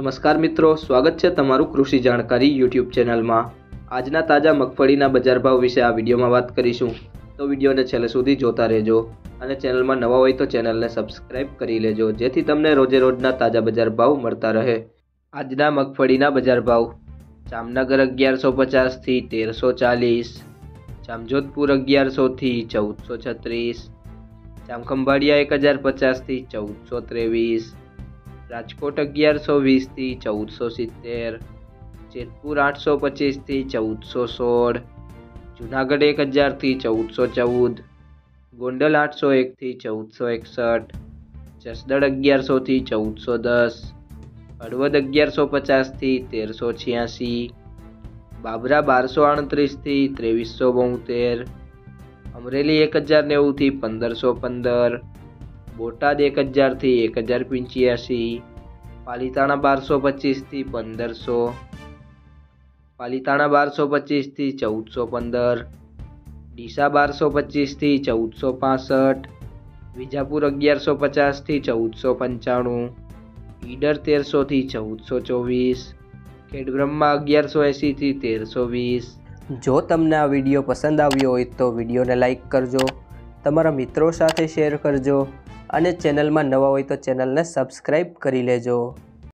નમસ્કાર મિત્રો, સ્વાગત છે તમારું કૃષિ જાણકારી યુટ્યુબ ચેનલમાં। આજના તાજા મગફળીના બજાર ભાવ વિશે આ વિડીયોમાં વાત કરીશું, તો વિડીયોને છેલ્લે સુધી જોતા રહેજો અને ચેનલમાં નવા હોય તો ચેનલને સબસ્ક્રાઇબ કરી લેજો, જેથી તમને રોજે રોજના તાજા બજાર ભાવ મળતા રહે। આજના મગફળીના બજાર ભાવ: જામનગર 1150 થી 1340, જામજોધપુર 1100 થી 1436, જામખંભાળિયા 1050 થી 1423, રાજકોટ 1120 થી 1470, જેતપુર 825 થી 1416, જૂનાગઢ 1000 થી 1414, ગોંડલ 801 થી 1461, જસદણ 1100 થી 1410, હળવદ 1150 થી 1386, બાબરા 1238 થી 2372, અમરેલી 1090 થી 1515, બોટાદ 1000 થી 1085, પાલીતાણા 1225 થી 1500, પાલીતાણા 1225 થી 1415, ડીસા 1225 થી 1465, વિજાપુર 1150 થી 1495, ઈડર 1300 થી 1424, ખેડબ્રહ્મા 1180 થી 1320। જો તમને આ વિડીયો પસંદ આવ્યો હોય તો વિડીયોને લાઈક કરજો, તમારા મિત્રો સાથે શેર કરજો અને ચેનલમાં નવા હોય તો ચેનલને સબસ્ક્રાઈબ કરી લેજો।